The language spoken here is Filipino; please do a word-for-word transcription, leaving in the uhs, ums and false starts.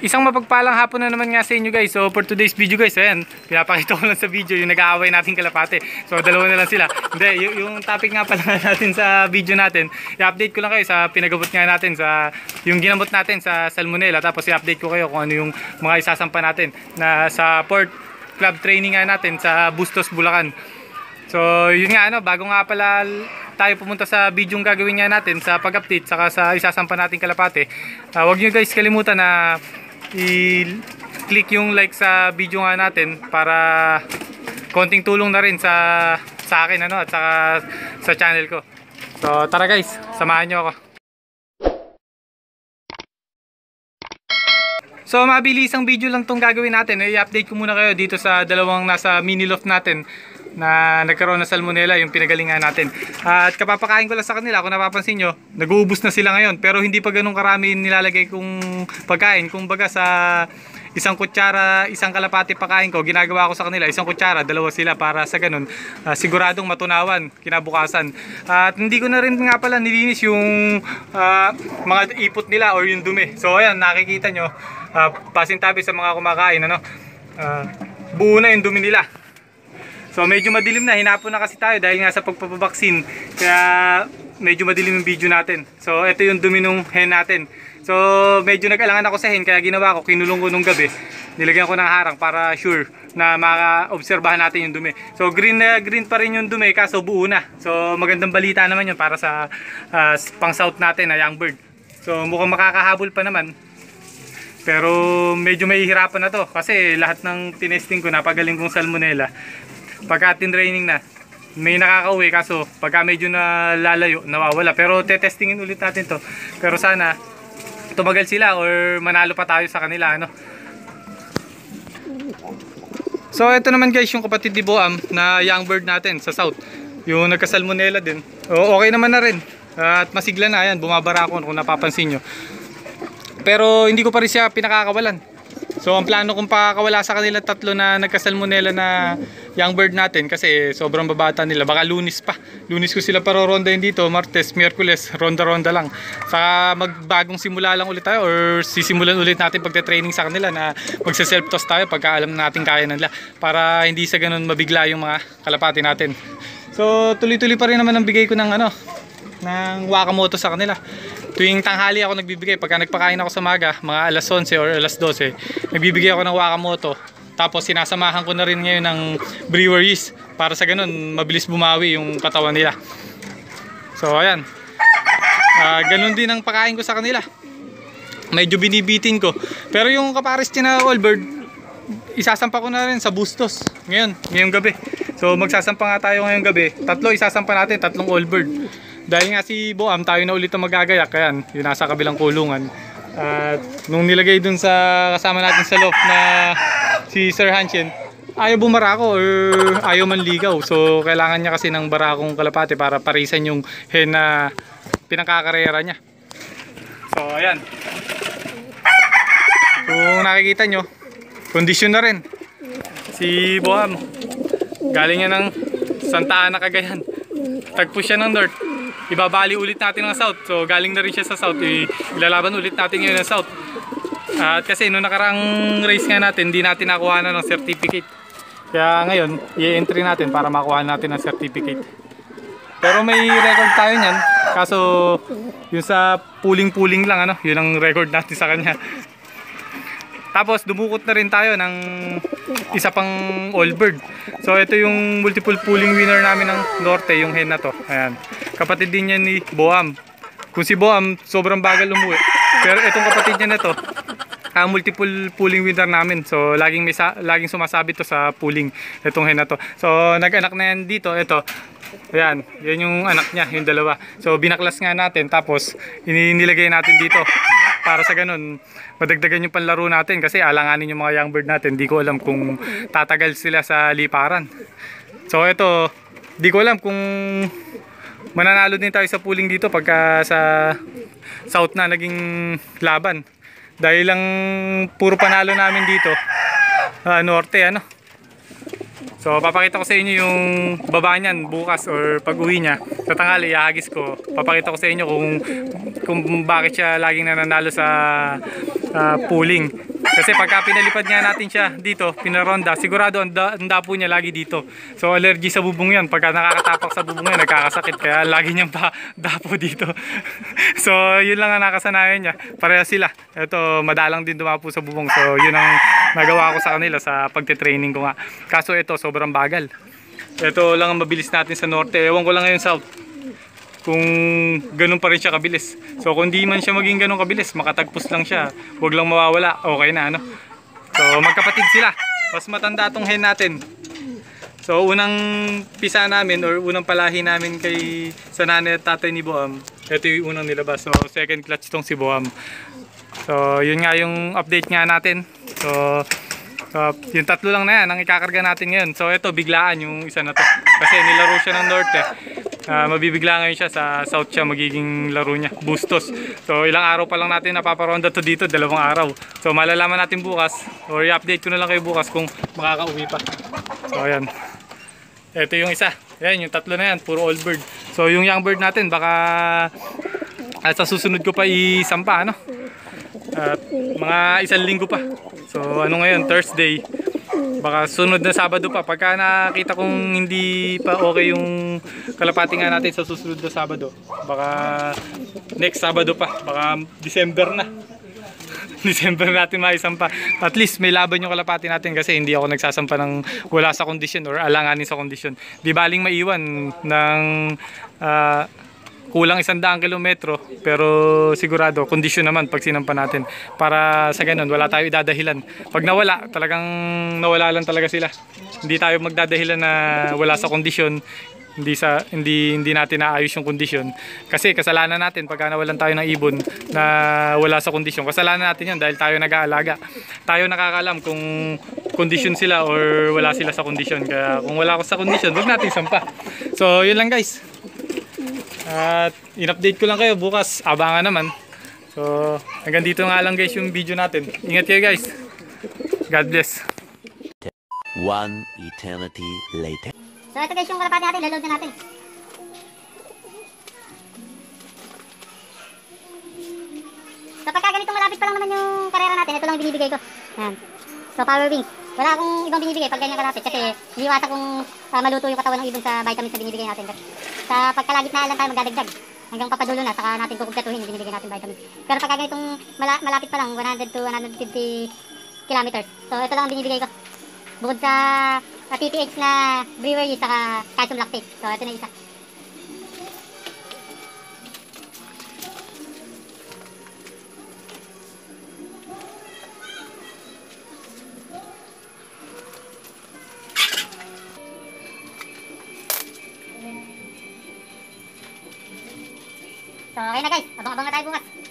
Isang mapagpalang hapon na naman nga sa inyo guys. So for today's video guys, ayan, pinapakita ko lang sa video yung nag-aaway nating kalapate. So dalawa na lang sila. Hindi, y- yung topic nga pala natin sa video natin, i-update ko lang kayo sa pinagabot nga natin sa yung ginamot natin sa salmonella. Tapos i-update ko kayo kung ano yung mga isasampa natin na sa port club training nga natin sa Bustos, Bulacan. So yun nga ano, bago nga pala tayo pumunta sa video yung gagawin nga natin sa pag-update saka sa isasampa nating kalapate, uh, huwag nyo guys kalimutan na i-click yung like sa video nga natin para konting tulong na rin sa sa akin ano at saka sa channel ko. So tara guys, samahan nyo ako. So mabilis ang video lang tong gagawin natin. I-update ko muna kayo dito sa dalawang nasa mini loft natin na nagkaroon ng salmonella, yung pinagalingan natin. At kapapakain ko lang sa kanila, kung napapansin nyo, nag-uubos na sila ngayon. Pero hindi pa ganun karami nilalagay kong pagkain. Kung baga sa isang kutsara, isang kalapati pakain ko, ginagawa ko sa kanila, isang kutsara, dalawa sila para sa ganun. Uh, siguradong matunawan, kinabukasan. At hindi ko na rin nga pala nilinis yung uh, mga ipot nila or yung dumi. So ayan, nakikita nyo, uh, pasintabi sa mga kumakain, ano, uh, buo na yung dumi nila. So medyo madilim na, hinapon na kasi tayo dahil nga sa pagpapabaksin. Kaya medyo madilim yung video natin. So ito yung dumi ng hen natin. So medyo nag-alangan ako sa hen, kaya ginawa ko, kinulong ko nung gabi. Nilagyan ko ng harang para sure na maka-obserbahan natin yung dumi. So green na green pa rin yung dumi, kaso buo na. So magandang balita naman yun para sa uh, pang south natin na young bird. So mukhang makakahabol pa naman. Pero medyo mahihirapan na to kasi lahat ng tinesting ko, napagaling kong salmonella. Pagka tinraining na, may nakakauwi, kaso pagka medyo nalalayo, nawawala. Pero tetestingin ulit natin to. Pero sana tumagal sila or manalo pa tayo sa kanila, ano. So ito naman guys yung kapatid ni Boam na young bird natin sa south, yung nagka-salmonella din. O, okay naman na rin at masigla na, yan, bumabara ako kung napapansin nyo. Pero hindi ko pa rin siya pinakakawalan. So ang plano kong pakakawala sa kanila tatlo na nagka-salmonella na young bird natin, kasi sobrang babata nila, baka Lunes pa. Lunes ko sila parorondahin dito, Martes, Miyerkules, ronda-ronda lang. Saka magbagong simula lang ulit tayo or sisimulan ulit natin pagte-training sa kanila na magsa-self-toss tayo pagka alam natin kaya nila, para hindi sa ganun mabigla yung mga kalapati natin. So tuloy-tuloy pa rin naman ang bigay ko ng ano, ng Wakamoto sa kanila. Tuwing tanghali ako nagbibigay, pagka nagpakain ako sa maga, mga alas onse or alas dose, nagbibigay ako ng Wakamoto. Tapos sinasamahan ko na rin ngayon ng brewer yeast para sa ganun mabilis bumawi yung katawan nila. So ayan, uh, ganun din ang pakain ko sa kanila. Medyo binibitin ko. Pero yung kapares niya na all bird, isasampa ko na rin sa Bustos ngayon, ngayong gabi. So magsasampa nga tayo ngayong gabi. Tatlo isasampa natin, tatlong all bird. Dahil nga si Boam, tayo na ulit ang magagayak. Kaya yun, nasa kabilang kulungan. At nung nilagay dun sa kasama natin sa loft na si Sir Hanshin, ayaw bumarako or ayaw manligaw. So kailangan niya kasi ng barakong kalapate para parisan yung hen na pinakakarera niya. So ayan, kung nakikita nyo, kondisyon na rin si Boam. Galing niya ng Santa Ana, Cagayan. Tagpo siya ng north, ibabali ulit natin ng south. So galing na rin siya sa south, ilalaban ulit natin ngayon ng south. At kasi nung nakaraang race nga natin, hindi natin nakuha na ng certificate. Kaya ngayon, i-entry natin para makuha natin ng certificate. Pero may record tayo niyan, kaso yung sa pooling-pooling lang, ano, yun ang record natin sa kanya. Tapos dumukot na rin tayo ng isa pang all bird. So ito yung multiple pooling winner namin ng Norte, yung hen na to. Ayan, kapatid din yan ni Boam. Kung si Boam sobrang bagal umuwi, pero itong kapatid niya na to, ang multiple pooling winner namin. So laging may sa, laging sumasabit to sa pooling itong hen na to. So nag-anak na yan dito, ito. Ayan, yan yung anak niya, yung dalawa. So binaklas nga natin, tapos inilagay natin dito para sa ganun madagdagan yung panlaro natin, kasi alanganin yung mga young bird natin. Di ko alam kung tatagal sila sa liparan. So ito, di ko alam kung mananalo din tayo sa pooling dito pagka sa south na naging laban, dahil lang puro panalo namin dito uh, norte, ano. So papakita ko sa inyo yung baba niyan bukas or pag uwi niya sa tanghali, ihagis ko. Papakita ko sa inyo kung kung bakit siya laging nananalo sa uh, pooling. Kasi pagka pinalipad nga natin siya dito, pinaronda, sigurado ang, da, ang dapo niya lagi dito. So allergy sa bubong yan. Pagka nakakatapak sa bubong yan, nagkakasakit. Kaya lagi niyang pa, dapo dito. So yun lang ang nakasanayan niya. Pareha sila. Ito, madalang din dumapo sa bubong. So yun ang nagawa ko sa kanila sa pagte-training ko nga. Kaso ito, sobrang bagal. Ito lang ang mabilis natin sa norte. Ewan ko lang ngayon south kung ganun pa rin siya kabilis. So kung di man siya maging ganun kabilis, makatagpos lang siya, huwag lang mawawala, okay na ano. So magkapatid sila. Mas matanda tong hen natin. So unang pisa namin or unang palahi namin kay sa nanay at tatay ni Boam, ito yung unang nilabas. So second clutch tong si Boam. So yun nga yung update nga natin. So Uh, yung tatlo lang na yan ang ikakarga natin ngayon. So ito, biglaan yung isa na to. Kasi nilaro siya ng norte. Uh, mabibigla ngayon siya sa south siya magiging laro niya. Bustos. So ilang araw pa lang natin napaparonda to dito. Dalawang araw. So malalaman natin bukas. Or i-update ko na lang kayo bukas kung makakauwi pa. So ayan. Ito yung isa. Ayan, yung tatlo na yan. Puro old bird. So yung young bird natin baka at sa susunod ko pa isampa, ano? At mga isang linggo pa. So ano ngayon, Thursday. Baka sunod na Sabado pa. Pagka nakita kong hindi pa okay yung kalapati nga natin sa susunod na Sabado, baka next Sabado pa. Baka December na. December natin maisampa. At least may laban yung kalapati natin kasi hindi ako nagsasampa ng wala sa kondisyon or alanganin sa kondisyon. Di baling maiwan ng uh, kulang isang daang kilometro, pero sigurado, kondisyon naman pag sinampa natin. Para sa ganun, wala tayo idadahilan. Pag nawala, talagang nawala lang talaga sila. Hindi tayo magdadahilan na wala sa kondisyon, hindi sa hindi hindi natin naayos yung kondisyon. Kasi kasalanan natin pagka nawalan tayo ng ibon na wala sa kondisyon. Kasalanan natin 'yan dahil tayo nag-aalaga. Tayo nakakaalam kung kondisyon sila or wala sila sa kondisyon. Kaya kung wala ako sa kondisyon, wag natin sampa. So, yun lang guys. At in-update ko lang kayo bukas, abangan naman. So hanggang dito nga lang guys yung video natin. Ingat kayo guys. God bless. One eternity later. So ito guys yung kalapati natin, laload na natin. So pagka ganitong malapit pa lang naman yung karera natin, ito lang binibigay ko. Ayan. So power wings. Wala akong ibang binibigay pag ganyan kalapit kasi iiwasan kong uh, maluto yung katawan ng ibon sa vitamins na binibigay natin. Sa pagkalagitnaan lang tayo magdadagdag. Hanggang papadulo na, saka natin kukumpletuhin yung binibigay natin vitamins. Pero pagka ganitong mala malapit pa lang, one hundred to one hundred fifty kilometers. So ito lang ang binibigay ko. Bukod sa uh, T P H na brewery, saka calcium lactate. So ito na isa. So, okay na guys. Abang-abang na tayo bukas.